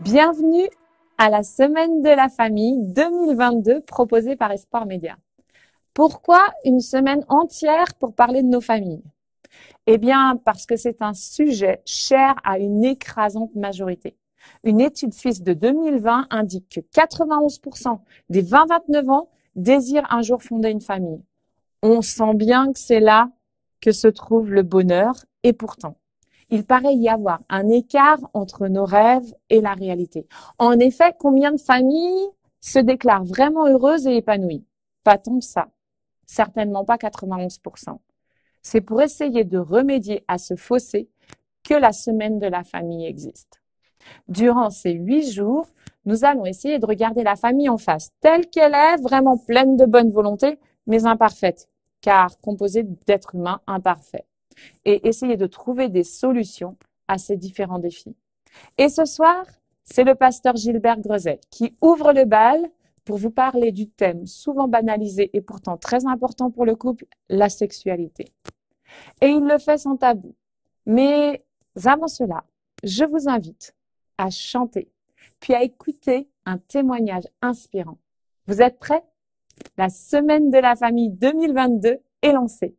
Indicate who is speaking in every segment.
Speaker 1: Bienvenue à la Semaine de la famille 2022 proposée par Espoir Média. Pourquoi une semaine entière pour parler de nos familles? Eh bien, parce que c'est un sujet cher à une écrasante majorité. Une étude suisse de 2020 indique que 91% des 20-29 ans désirent un jour fonder une famille. On sent bien que c'est là que se trouve le bonheur et pourtant, il paraît y avoir un écart entre nos rêves et la réalité. En effet, combien de familles se déclarent vraiment heureuses et épanouies? Pas tant que ça. Certainement pas 91%. C'est pour essayer de remédier à ce fossé que la semaine de la famille existe. Durant ces 8 jours, nous allons essayer de regarder la famille en face, telle qu'elle est, vraiment pleine de bonne volonté, mais imparfaite, car composée d'êtres humains imparfaits, et essayer de trouver des solutions à ces différents défis. Et ce soir, c'est le pasteur Gilbert Grezet qui ouvre le bal pour vous parler du thème souvent banalisé et pourtant très important pour le couple, la sexualité. Et il le fait sans tabou. Mais avant cela, je vous invite à chanter, puis à écouter un témoignage inspirant. Vous êtes prêts? La Semaine de la famille 2022 est lancée.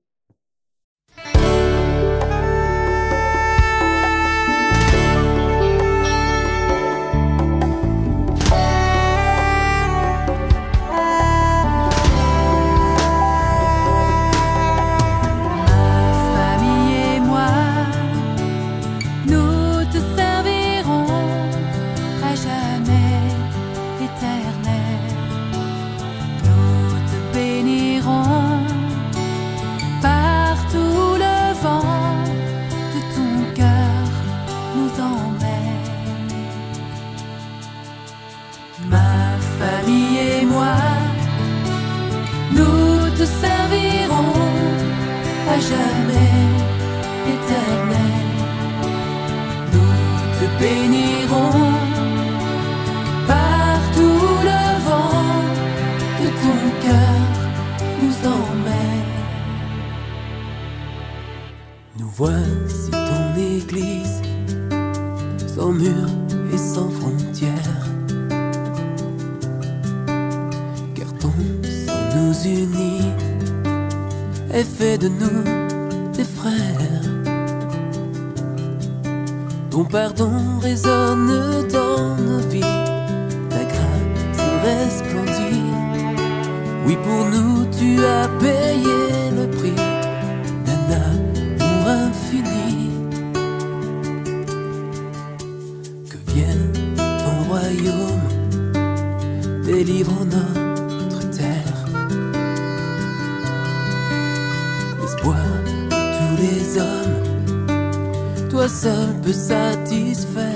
Speaker 2: Voici ton église, sans murs et sans frontières, car ton sang nous unit et fait de nous des frères. Ton pardon résonne dans nos vies, ta grâce resplendit. Oui, pour nous tu as payé le prix d'un amour infini. Que vienne ton royaume, délivre notre terre, l'espoir de tous les hommes, toi seul peux satisfaire.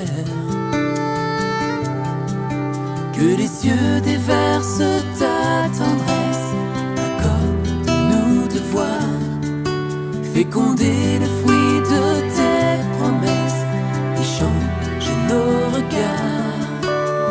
Speaker 2: Que les cieux déversent ta tendresse, accorde-nous de voir féconder le fruit de tes promesses et changer nos regards.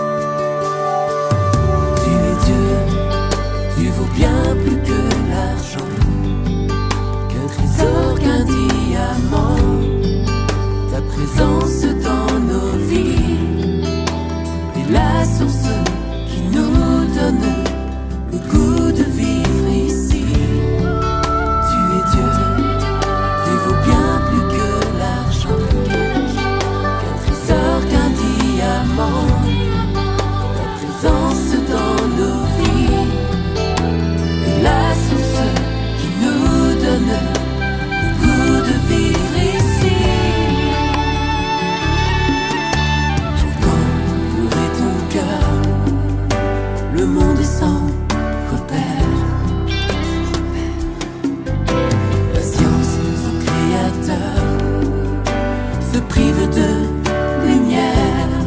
Speaker 2: Tu es Dieu, tu vaux bien plus que l'argent, qu'un trésor, qu'un diamant. Ta présence dans nos vies est la source qui nous donne le goût de vivre ici. Tu es Dieu, tu vaux bien plus que l'argent, qu'un trésor, qu'un diamant. Ta présence dans nos vies est la source qui nous donne le goût de vivre ici. Le monde est sans repère, patience, son créateur se prive de lumière.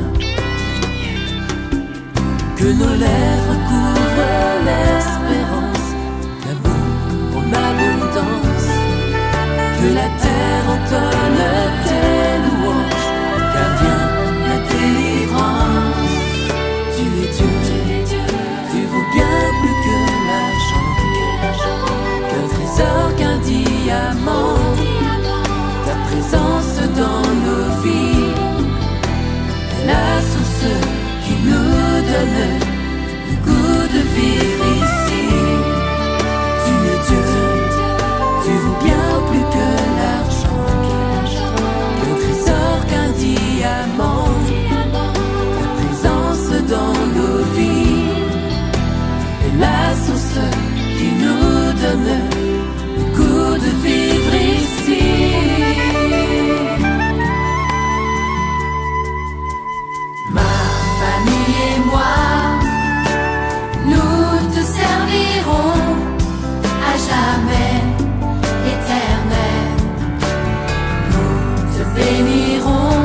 Speaker 2: Que nos lèvres couvrent l'espérance, l'amour en abondance. Que la terre entonne tes louanges, car vient la délivrance. Tu es Dieu, tu vaux bien plus que l'argent, qu'un trésor, qu'un diamant. Ta présence dans nos vies est la source ceux qui nous donnent le goût de vivre ici. Tu es Dieu, tu vaux bien plus que l'argent, qu'un trésor, qu'un diamant. Ta présence dans nos vies est la source qui nous donne le goût de vivre ici. Ma famille et moi, nous te servirons à jamais, éternel. Nous te bénirons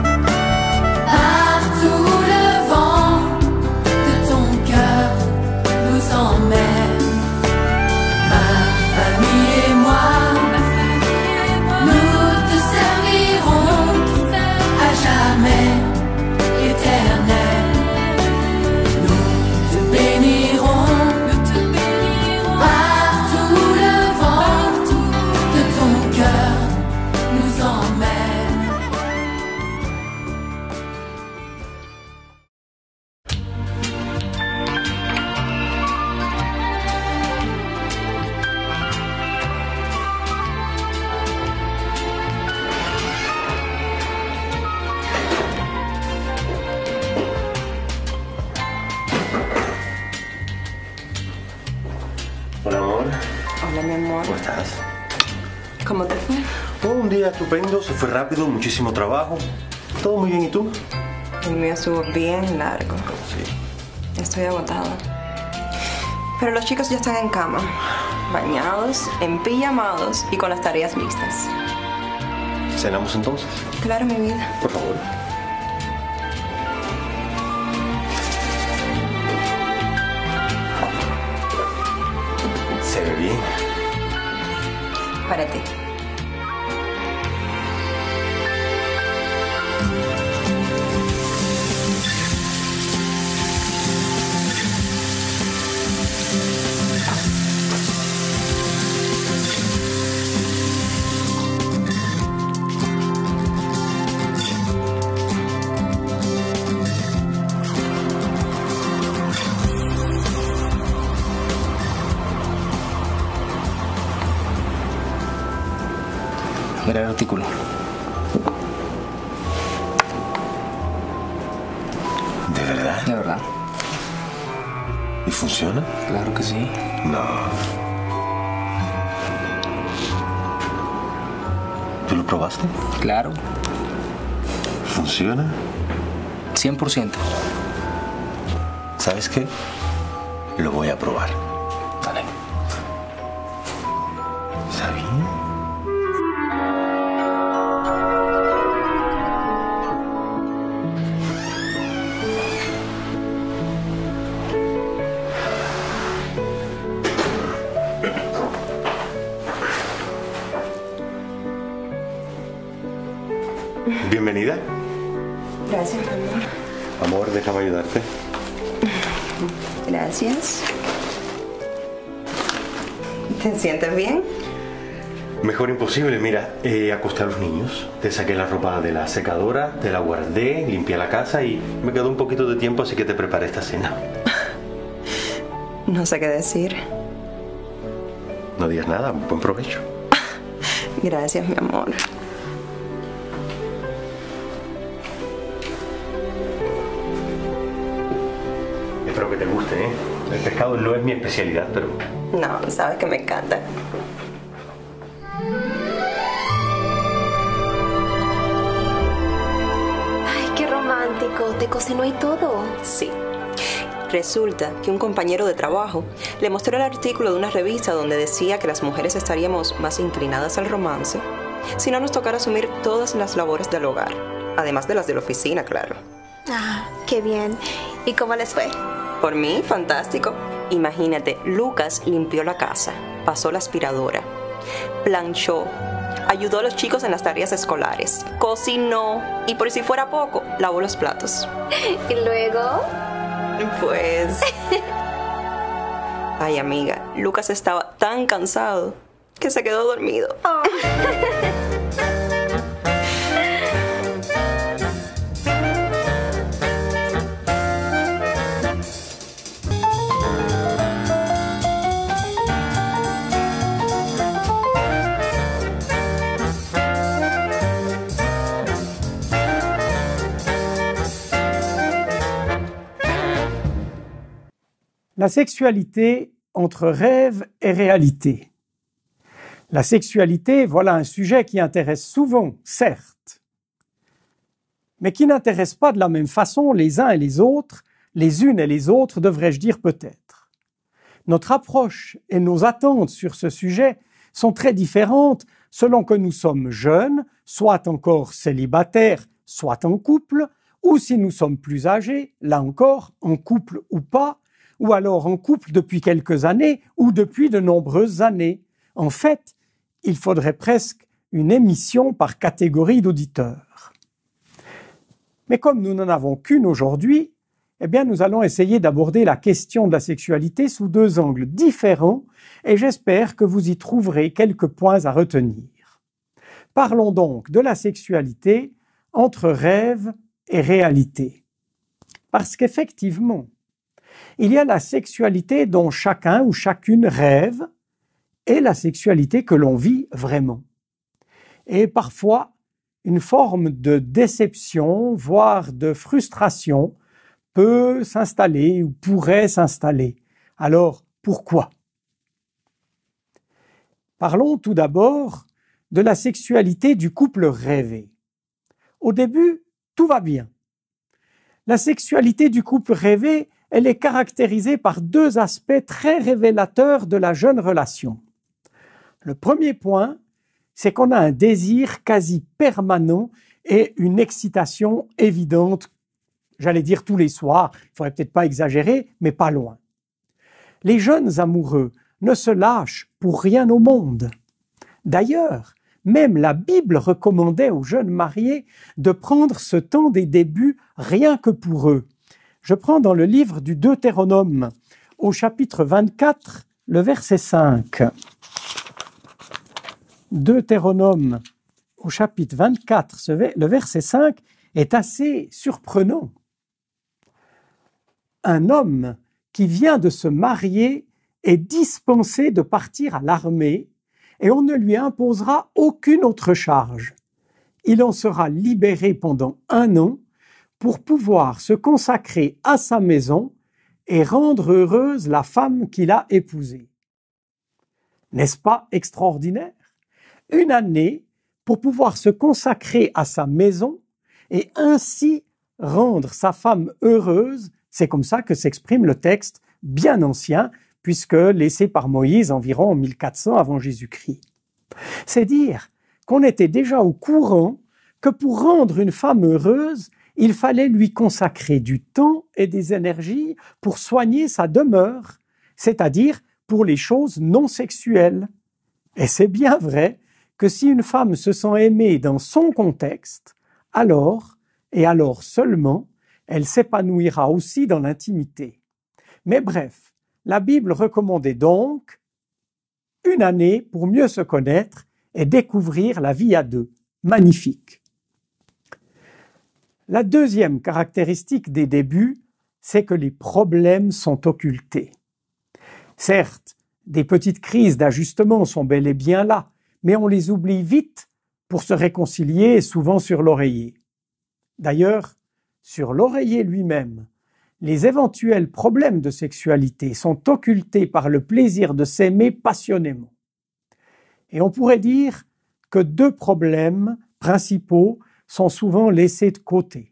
Speaker 2: par tout le vent de ton cœur nous emmène. Ma famille et moi, nous te servirons à jamais, éternel. Nous te bénirons par tout le vent de ton cœur nous emmène.
Speaker 3: Hola, amor.
Speaker 4: Hola, mi amor.
Speaker 3: ¿Cómo estás?
Speaker 4: ¿Cómo te fue?
Speaker 3: Oh, un día estupendo, se fue rápido, muchísimo trabajo. Todo muy bien, ¿y tú?
Speaker 4: El mío estuvo bien largo.
Speaker 3: Sí.
Speaker 4: Estoy agotada. Pero los chicos ya están en cama, bañados, empijamados y con las tareas listas.
Speaker 3: ¿Cenamos entonces?
Speaker 4: Claro, mi vida.
Speaker 3: Por favor. Se ve bien.
Speaker 4: Para ti.
Speaker 5: Mira el artículo.
Speaker 3: ¿De verdad?
Speaker 5: De verdad.
Speaker 3: ¿Y funciona?
Speaker 5: Claro que sí.
Speaker 3: No. ¿Tú lo probaste?
Speaker 5: Claro.
Speaker 3: ¿Funciona?
Speaker 5: 100%.
Speaker 3: ¿Sabes qué? Lo voy a probar.
Speaker 5: Dale.
Speaker 3: ¿Está bien? Bienvenida.
Speaker 4: Gracias, mi amor.
Speaker 3: Amor, déjame ayudarte.
Speaker 4: Gracias. ¿Te sientes bien?
Speaker 3: Mejor imposible, mira, acosté a los niños, te saqué la ropa de la secadora, te la guardé, limpié la casa y me quedó un poquito de tiempo, así que te preparé esta cena.
Speaker 4: No sé qué decir.
Speaker 3: No digas nada, buen provecho.
Speaker 4: Gracias, mi amor.
Speaker 3: Espero que te guste, ¿eh? El pescado no es mi especialidad, pero...
Speaker 4: No, sabes que me encanta.
Speaker 6: Ay, qué romántico. Te cocinó y todo.
Speaker 4: Sí. Resulta que un compañero de trabajo le mostró el artículo de una revista donde decía que las mujeres estaríamos más inclinadas al romance si no nos tocara asumir todas las labores del hogar, además de las de la oficina, claro.
Speaker 6: Ah, qué bien. ¿Y cómo les fue?
Speaker 4: Por mí, fantástico. Imagínate, Lucas limpió la casa, pasó la aspiradora, planchó, ayudó a los chicos en las tareas escolares, cocinó y por si fuera poco, lavó los platos.
Speaker 6: ¿Y luego?
Speaker 4: Pues... Ay, amiga, Lucas estaba tan cansado que se quedó dormido.
Speaker 6: Oh.
Speaker 7: La sexualité entre rêve et réalité. La sexualité, voilà un sujet qui intéresse souvent, certes, mais qui n'intéresse pas de la même façon les uns et les autres, les unes et les autres, devrais-je dire peut-être. Notre approche et nos attentes sur ce sujet sont très différentes selon que nous sommes jeunes, soit encore célibataires, soit en couple, ou si nous sommes plus âgés, là encore, en couple ou pas, ou alors en couple depuis quelques années ou depuis de nombreuses années. En fait, il faudrait presque une émission par catégorie d'auditeurs. Mais comme nous n'en avons qu'une aujourd'hui, eh bien, nous allons essayer d'aborder la question de la sexualité sous deux angles différents et j'espère que vous y trouverez quelques points à retenir. Parlons donc de la sexualité entre rêve et réalité. Parce qu'effectivement, il y a la sexualité dont chacun ou chacune rêve et la sexualité que l'on vit vraiment. Et parfois, une forme de déception, voire de frustration, peut s'installer ou pourrait s'installer. Alors, pourquoi? Parlons tout d'abord de la sexualité du couple rêvé. Au début, tout va bien. La sexualité du couple rêvé, elle est caractérisée par deux aspects très révélateurs de la jeune relation. Le premier point, c'est qu'on a un désir quasi permanent et une excitation évidente, j'allais dire tous les soirs, il faudrait peut-être pas exagérer, mais pas loin. Les jeunes amoureux ne se lâchent pour rien au monde. D'ailleurs, même la Bible recommandait aux jeunes mariés de prendre ce temps des débuts rien que pour eux. Je prends dans le livre du Deutéronome, au chapitre 24, le verset 5. Deutéronome, au chapitre 24, le verset 5 est assez surprenant. Un homme qui vient de se marier est dispensé de partir à l'armée et on ne lui imposera aucune autre charge. Il en sera libéré pendant 1 an pour pouvoir se consacrer à sa maison et rendre heureuse la femme qu'il a épousée. N'est-ce pas extraordinaire? 1 année pour pouvoir se consacrer à sa maison et ainsi rendre sa femme heureuse. C'est comme ça que s'exprime le texte bien ancien, puisque laissé par Moïse environ en 1400 avant Jésus-Christ. C'est dire qu'on était déjà au courant que pour rendre une femme heureuse, il fallait lui consacrer du temps et des énergies pour soigner sa demeure, c'est-à-dire pour les choses non sexuelles. Et c'est bien vrai que si une femme se sent aimée dans son contexte, alors, et alors seulement, elle s'épanouira aussi dans l'intimité. Mais bref, la Bible recommandait donc 1 année pour mieux se connaître et découvrir la vie à deux. Magnifique. La deuxième caractéristique des débuts, c'est que les problèmes sont occultés. Certes, des petites crises d'ajustement sont bel et bien là, mais on les oublie vite pour se réconcilier souvent sur l'oreiller. D'ailleurs, sur l'oreiller lui-même, les éventuels problèmes de sexualité sont occultés par le plaisir de s'aimer passionnément. Et on pourrait dire que 2 problèmes principaux sont souvent laissés de côté.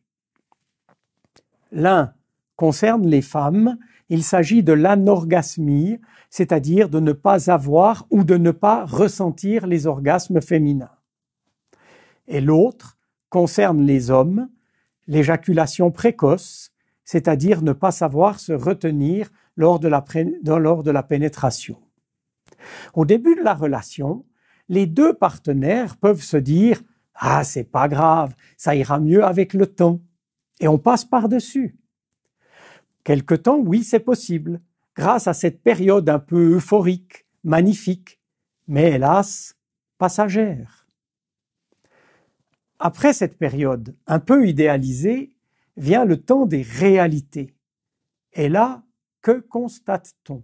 Speaker 7: L'un concerne les femmes, il s'agit de l'anorgasmie, c'est-à-dire de ne pas avoir ou de ne pas ressentir les orgasmes féminins. Et l'autre concerne les hommes, l'éjaculation précoce, c'est-à-dire ne pas savoir se retenir lors de la pénétration. Au début de la relation, les 2 partenaires peuvent se dire « Ah, c'est pas grave, ça ira mieux avec le temps » et on passe par-dessus. Quelque temps, oui, c'est possible, grâce à cette période un peu euphorique, magnifique, mais hélas, passagère. Après cette période un peu idéalisée, vient le temps des réalités. Et là, que constate-t-on?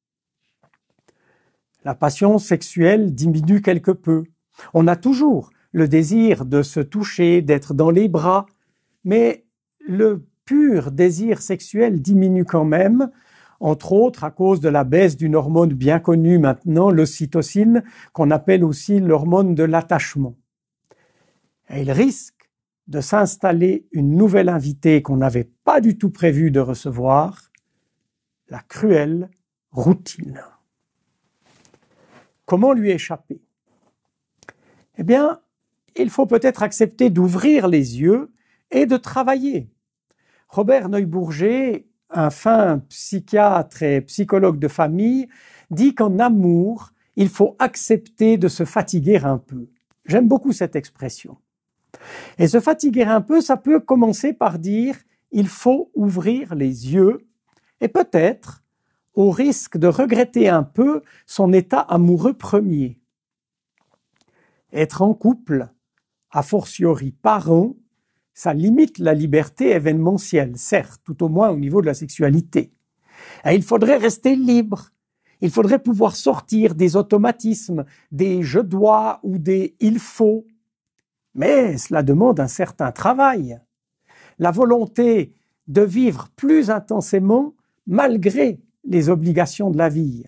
Speaker 7: La passion sexuelle diminue quelque peu. On a toujours le désir de se toucher, d'être dans les bras, mais le pur désir sexuel diminue quand même. entre autres à cause de la baisse d'une hormone bien connue maintenant, l'ocytocine, qu'on appelle aussi l'hormone de l'attachement. Et il risque de s'installer une nouvelle invitée qu'on n'avait pas du tout prévu de recevoir, la cruelle routine. Comment lui échapper? Eh bien, il faut peut-être accepter d'ouvrir les yeux et de travailler. Robert Neubourger, un fin psychiatre et psychologue de famille, dit qu'en amour, il faut accepter de se fatiguer un peu. J'aime beaucoup cette expression. Et se fatiguer un peu, ça peut commencer par dire « il faut ouvrir les yeux » et peut-être, au risque de regretter un peu son état amoureux premier. Être en couple, a fortiori parent, ça limite la liberté événementielle, certes, tout au moins au niveau de la sexualité. Et il faudrait rester libre. Il faudrait pouvoir sortir des automatismes, des « je dois » ou des « il faut ». Mais cela demande un certain travail. La volonté de vivre plus intensément malgré les obligations de la vie.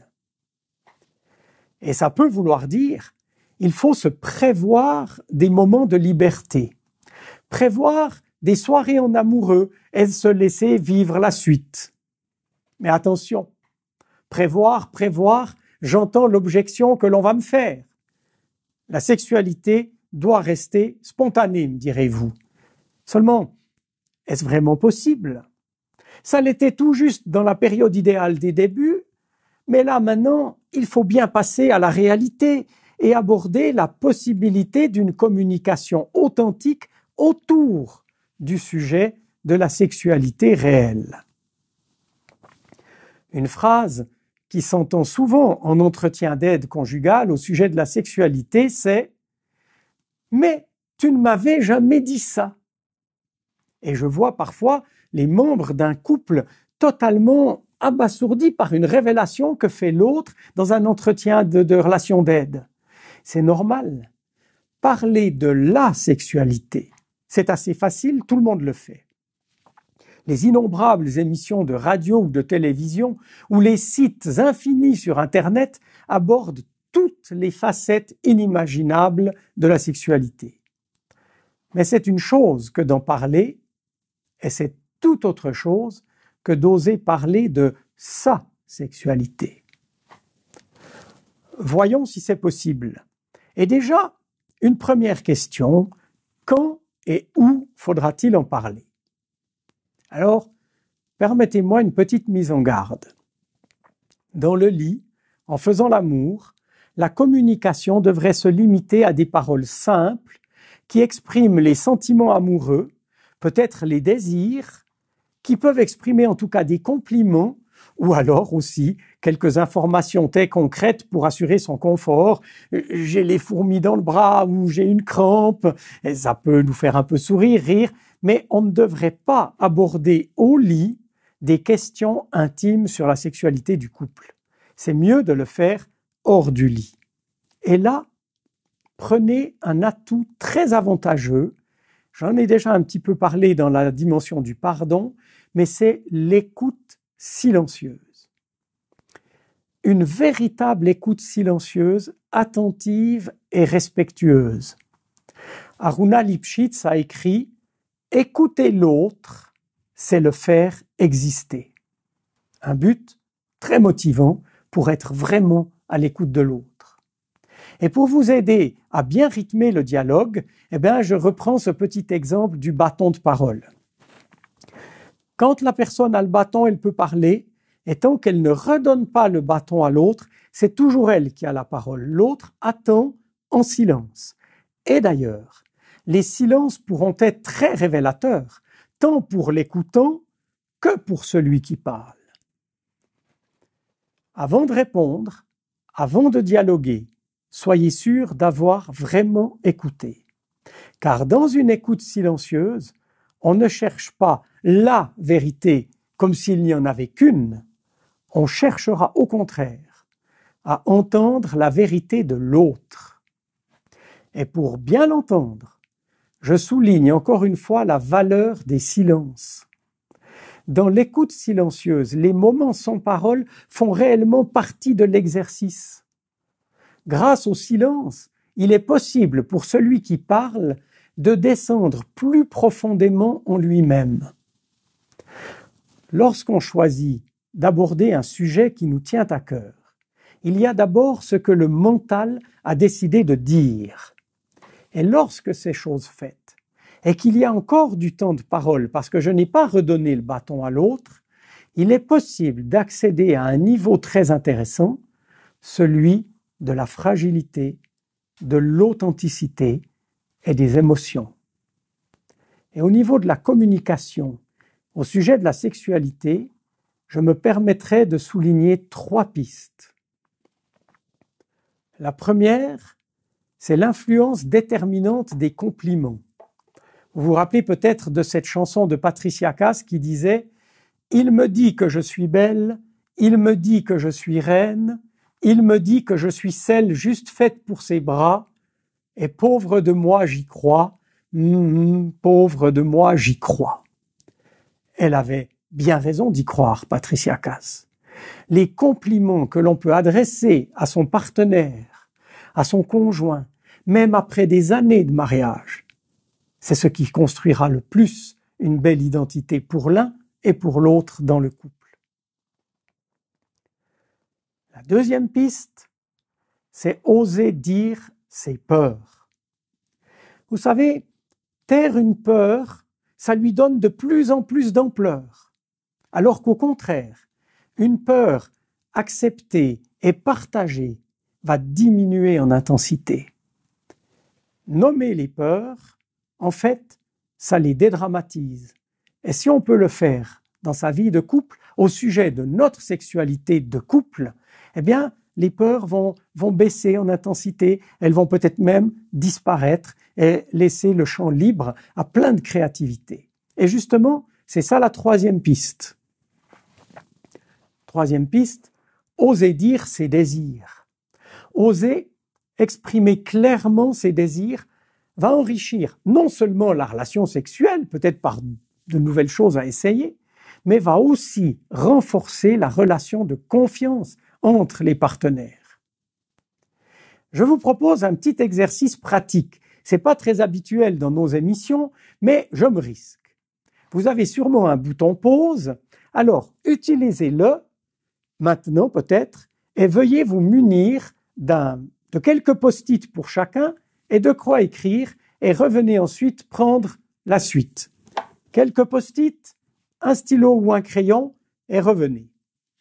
Speaker 7: Et ça peut vouloir dire, il faut se prévoir des moments de liberté, prévoir des soirées en amoureux et se laisser vivre la suite. Mais attention, prévoir, j'entends l'objection que l'on va me faire. La sexualité doit rester spontanée, me direz-vous. Seulement, est-ce vraiment possible? Ça l'était tout juste dans la période idéale des débuts, mais là maintenant, il faut bien passer à la réalité et aborder la possibilité d'une communication authentique autour du sujet de la sexualité réelle. Une phrase qui s'entend souvent en entretien d'aide conjugale au sujet de la sexualité, c'est « mais tu ne m'avais jamais dit ça ». Et je vois parfois les membres d'un couple totalement abasourdis par une révélation que fait l'autre dans un entretien de relation d'aide. C'est normal. Parler de la sexualité, c'est assez facile, tout le monde le fait. Les innombrables émissions de radio ou de télévision ou les sites infinis sur Internet abordent toutes les facettes inimaginables de la sexualité. Mais c'est une chose que d'en parler, et c'est tout autre chose que d'oser parler de sa sexualité. Voyons si c'est possible. Et déjà, une première question, quand et où faudra-t-il en parler? Alors, permettez-moi une petite mise en garde. Dans le lit, en faisant l'amour, la communication devrait se limiter à des paroles simples qui expriment les sentiments amoureux, peut-être les désirs, qui peuvent exprimer en tout cas des compliments ou alors aussi quelques informations très concrètes pour assurer son confort. J'ai les fourmis dans le bras ou j'ai une crampe, et ça peut nous faire un peu sourire, rire, mais on ne devrait pas aborder au lit des questions intimes sur la sexualité du couple. C'est mieux de le faire hors du lit. Et là, prenez un atout très avantageux. J'en ai déjà un petit peu parlé dans la dimension du pardon, mais c'est l'écoute silencieuse. Une véritable écoute silencieuse, attentive et respectueuse. Aruna Lipschitz a écrit « Écouter l'autre, c'est le faire exister ». Un but très motivant pour être vraiment à l'écoute de l'autre. Et pour vous aider à bien rythmer le dialogue, je reprends ce petit exemple du bâton de parole. Quand la personne a le bâton, elle peut parler, et tant qu'elle ne redonne pas le bâton à l'autre, c'est toujours elle qui a la parole. L'autre attend en silence. Et d'ailleurs, les silences pourront être très révélateurs, tant pour l'écoutant que pour celui qui parle. Avant de répondre, avant de dialoguer, soyez sûr d'avoir vraiment écouté. Car dans une écoute silencieuse, on ne cherche pas la vérité comme s'il n'y en avait qu'une. On cherchera au contraire à entendre la vérité de l'autre. Et pour bien l'entendre, je souligne encore une fois la valeur des silences. dans l'écoute silencieuse, les moments sans parole font réellement partie de l'exercice. Grâce au silence, il est possible pour celui qui parle de descendre plus profondément en lui-même. Lorsqu'on choisit d'aborder un sujet qui nous tient à cœur, il y a d'abord ce que le mental a décidé de dire. Et lorsque c'est chose faite, et qu'il y a encore du temps de parole parce que je n'ai pas redonné le bâton à l'autre, il est possible d'accéder à un niveau très intéressant, celui de la fragilité, de l'authenticité et des émotions. Et au niveau de la communication, au sujet de la sexualité, je me permettrai de souligner 3 pistes. La première, c'est l'influence déterminante des compliments. Vous vous rappelez peut-être de cette chanson de Patricia Cass qui disait « Il me dit que je suis belle, il me dit que je suis reine, il me dit que je suis celle juste faite pour ses bras, et pauvre de moi j'y crois, pauvre de moi j'y crois. » Elle avait bien raison d'y croire, Patricia Cass. Les compliments que l'on peut adresser à son partenaire, à son conjoint, même après des années de mariage, c'est ce qui construira le plus une belle identité pour l'un et pour l'autre dans le couple. La deuxième piste, c'est oser dire ses peurs. Vous savez, taire une peur, ça lui donne de plus en plus d'ampleur, alors qu'au contraire, une peur acceptée et partagée va diminuer en intensité. Nommer les peurs, en fait, ça les dédramatise. Et si on peut le faire dans sa vie de couple, au sujet de notre sexualité de couple, eh bien, les peurs vont baisser en intensité, elles vont peut-être même disparaître et laisser le champ libre à plein de créativité. Et justement, c'est ça la troisième piste. Troisième piste, oser dire ses désirs. Oser exprimer clairement ses désirs va enrichir non seulement la relation sexuelle, peut-être par de nouvelles choses à essayer, mais va aussi renforcer la relation de confiance entre les partenaires. Je vous propose un petit exercice pratique. C'est pas très habituel dans nos émissions, mais je me risque. Vous avez sûrement un bouton pause, alors utilisez-le maintenant peut-être et veuillez vous munir de quelques post-it pour chacun et de quoi écrire et revenez ensuite prendre la suite. Quelques post-it, un stylo ou un crayon et revenez.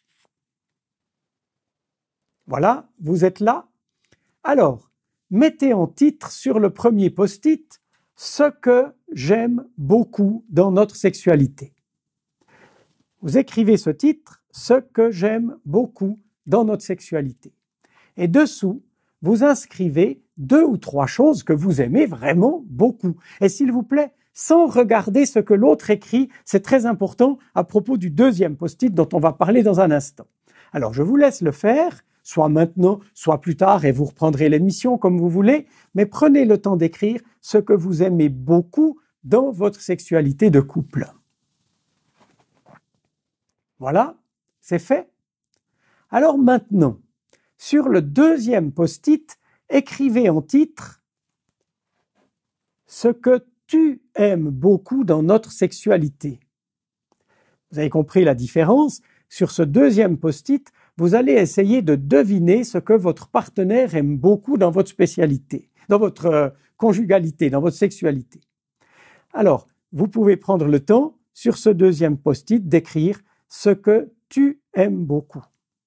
Speaker 7: Voilà, vous êtes là. Alors, mettez en titre sur le premier post-it ce que j'aime beaucoup dans notre sexualité. Vous écrivez ce titre, ce que j'aime beaucoup dans notre sexualité. Et dessous, vous inscrivez 2 ou 3 choses que vous aimez vraiment beaucoup. Et s'il vous plaît, sans regarder ce que l'autre écrit, c'est très important à propos du deuxième post-it dont on va parler dans un instant. Alors, je vous laisse le faire, soit maintenant, soit plus tard, et vous reprendrez l'émission comme vous voulez, mais prenez le temps d'écrire ce que vous aimez beaucoup dans votre sexualité de couple. Voilà, c'est fait. Alors maintenant, sur le deuxième post-it, écrivez en titre ce que tu aimes beaucoup dans notre sexualité. Vous avez compris la différence? Sur ce deuxième post-it, vous allez essayer de deviner ce que votre partenaire aime beaucoup dans votre spécialité, dans votre conjugalité, dans votre sexualité. Alors, vous pouvez prendre le temps, sur ce deuxième post-it, d'écrire ce que tu aimes beaucoup.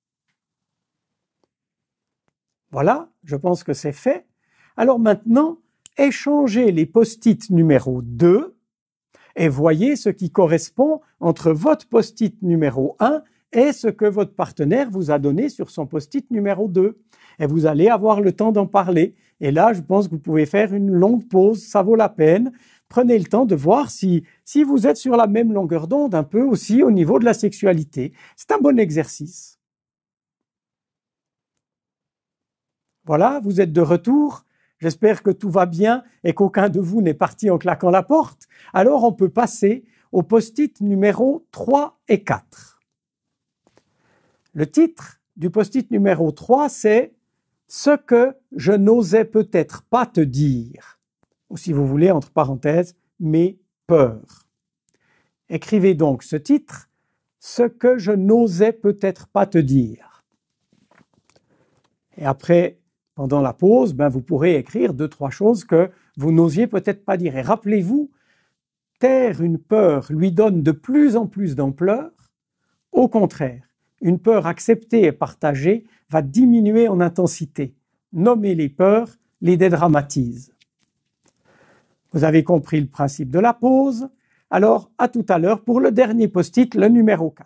Speaker 7: Voilà, je pense que c'est fait. Alors maintenant, échangez les post-it numéro 2 et voyez ce qui correspond entre votre post-it numéro 1 et ce que votre partenaire vous a donné sur son post-it numéro 2. Et vous allez avoir le temps d'en parler. Et là, je pense que vous pouvez faire une longue pause, ça vaut la peine. Prenez le temps de voir si vous êtes sur la même longueur d'onde un peu aussi au niveau de la sexualité. C'est un bon exercice. Voilà, vous êtes de retour. J'espère que tout va bien et qu'aucun de vous n'est parti en claquant la porte. Alors on peut passer au post-it numéro 3 et 4. Le titre du post-it numéro 3, c'est « Ce que je n'osais peut-être pas te dire ». Ou si vous voulez, entre parenthèses, « mes peurs ». Écrivez donc ce titre « Ce que je n'osais peut-être pas te dire ». Et après, pendant la pause, vous pourrez écrire 2-3 choses que vous n'osiez peut-être pas dire. Et rappelez-vous, taire une peur lui donne de plus en plus d'ampleur. Au contraire, une peur acceptée et partagée va diminuer en intensité. Nommer les peurs les dédramatise. Vous avez compris le principe de la pause. Alors, à tout à l'heure pour le dernier post-it, le numéro 4.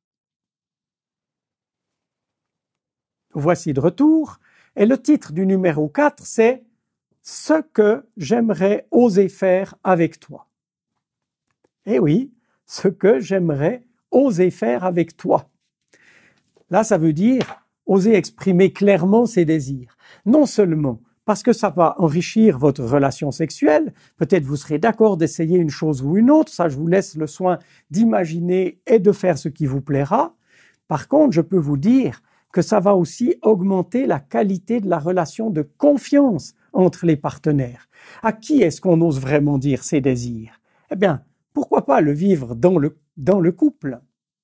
Speaker 7: Voici de retour. Et le titre du numéro 4, c'est « Ce que j'aimerais oser faire avec toi ». Eh oui, ce que j'aimerais oser faire avec toi. Là, ça veut dire oser exprimer clairement ses désirs. Non seulement parce que ça va enrichir votre relation sexuelle, peut-être vous serez d'accord d'essayer une chose ou une autre, ça je vous laisse le soin d'imaginer et de faire ce qui vous plaira. Par contre, je peux vous dire que ça va aussi augmenter la qualité de la relation de confiance entre les partenaires. À qui est-ce qu'on ose vraiment dire ses désirs? Eh bien, pourquoi pas le vivre dans le couple?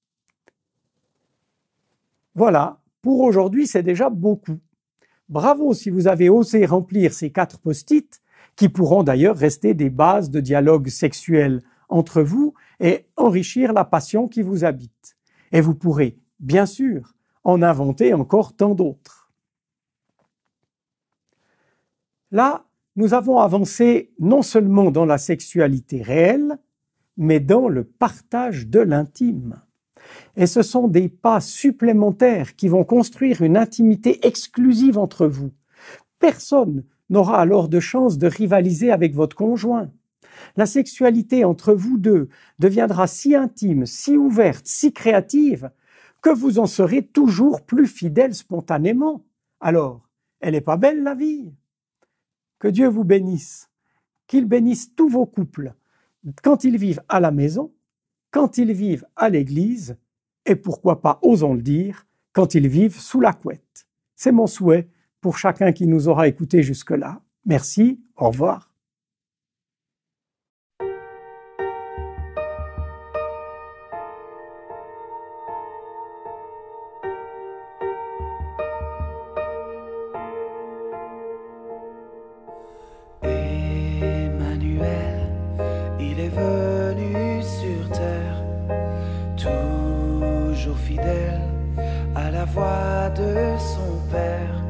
Speaker 7: Voilà, pour aujourd'hui, c'est déjà beaucoup. Bravo si vous avez osé remplir ces 4 post-it, qui pourront d'ailleurs rester des bases de dialogue sexuel entre vous et enrichir la passion qui vous habite. Et vous pourrez, bien sûr, en inventer encore tant d'autres. Là, nous avons avancé non seulement dans la sexualité réelle, mais dans le partage de l'intime. Et ce sont des pas supplémentaires qui vont construire une intimité exclusive entre vous. Personne n'aura alors de chance de rivaliser avec votre conjoint. La sexualité entre vous deux deviendra si intime, si ouverte, si créative, que vous en serez toujours plus fidèle spontanément. Alors, elle n'est pas belle la vie? Que Dieu vous bénisse, qu'il bénisse tous vos couples, quand ils vivent à la maison, quand ils vivent à l'église, et pourquoi pas, osons le dire, quand ils vivent sous la couette. C'est mon souhait pour chacun qui nous aura écoutés jusque-là. Merci, au revoir.
Speaker 2: Fidèle à la voix de son père,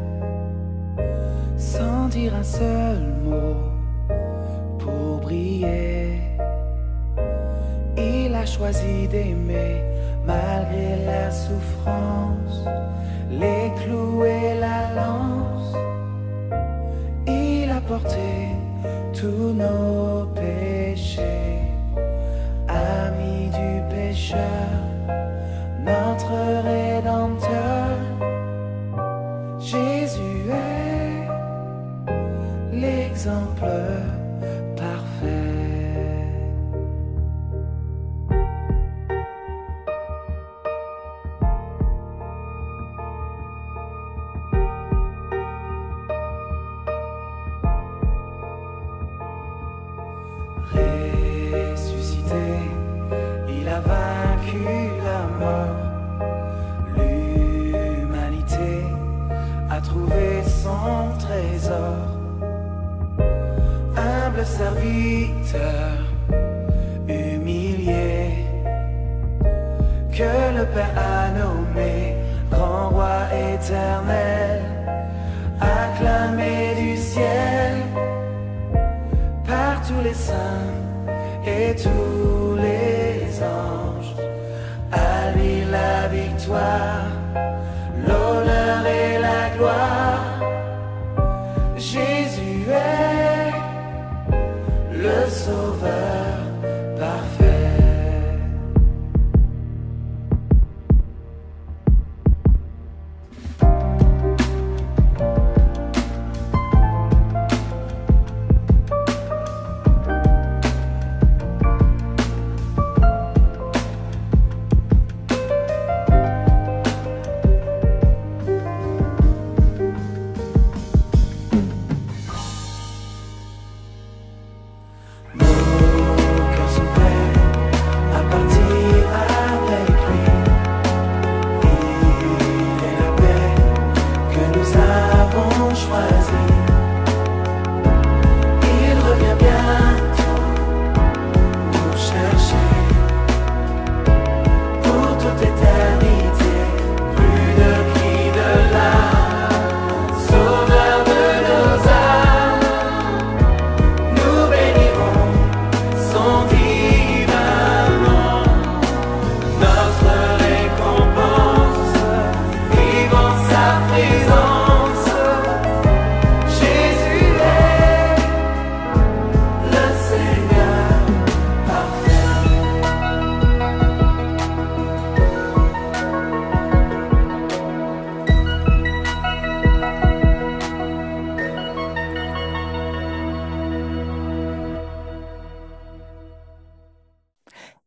Speaker 2: sans dire un seul mot pour briller. Il a choisi d'aimer malgré la souffrance, les clous et la lance. Il a porté tous nos péchés, ami du pécheur. Notre Rédempteur, Jésus est l'exemple parfait. Ressuscité, il a vaincu la mort. L'humanité a trouvé son trésor. Humble serviteur, humilié, que le Père a nommé grand roi éternel, acclamé du ciel par tous les saints et tous les anges. À lui la victoire, l'honneur et la gloire. Jésus est le Sauveur parfait.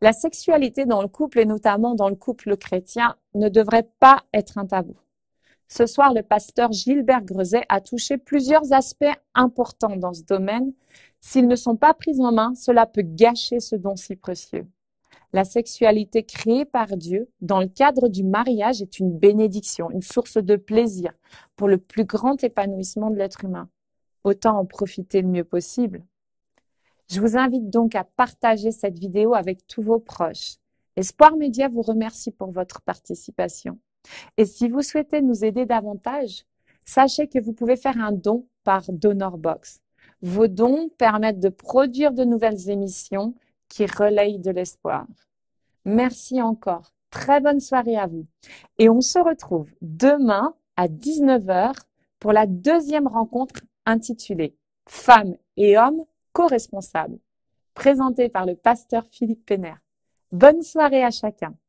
Speaker 1: La sexualité dans le couple et notamment dans le couple chrétien ne devrait pas être un tabou. Ce soir, le pasteur Gilbert Grezet a touché plusieurs aspects importants dans ce domaine. S'ils ne sont pas pris en main, cela peut gâcher ce don si précieux. La sexualité créée par Dieu dans le cadre du mariage est une bénédiction, une source de plaisir pour le plus grand épanouissement de l'être humain. Autant en profiter le mieux possible. Je vous invite donc à partager cette vidéo avec tous vos proches. Espoir Média vous remercie pour votre participation. Et si vous souhaitez nous aider davantage, sachez que vous pouvez faire un don par DonorBox. Vos dons permettent de produire de nouvelles émissions qui relayent de l'espoir. Merci encore. Très bonne soirée à vous. Et on se retrouve demain à 19 h pour la deuxième rencontre intitulée « Femmes et hommes co-responsables », présentée par le pasteur Philippe Penner. Bonne soirée à chacun.